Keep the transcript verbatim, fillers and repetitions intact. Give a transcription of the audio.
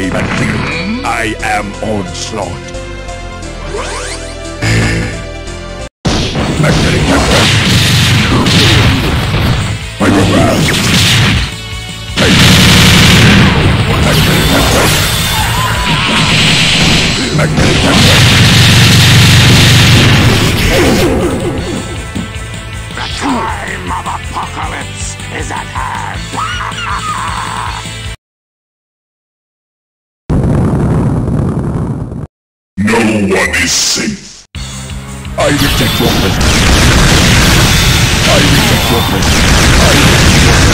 game. I am Onslaught. Magnetic attack. Micrograph. Magnetic attack. Magnetic attack. The time of apocalypse is at hand. No one is safe. I reject your presence. I reject your presence. I reject your presence.